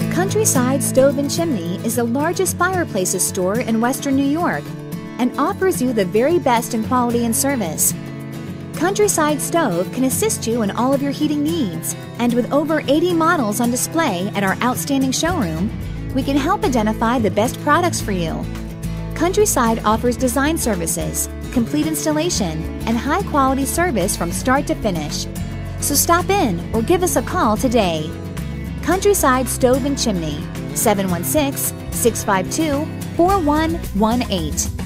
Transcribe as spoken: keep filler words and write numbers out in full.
Countryside Stove and Chimney is the largest fireplaces store in Western New York and offers you the very best in quality and service. Countryside Stove can assist you in all of your heating needs, and with over eighty models on display at our outstanding showroom, we can help identify the best products for you. Countryside offers design services, complete installation, and high-quality service from start to finish. So stop in or give us a call today. Countryside Stove and Chimney, seven one six, six five two, four one one eight.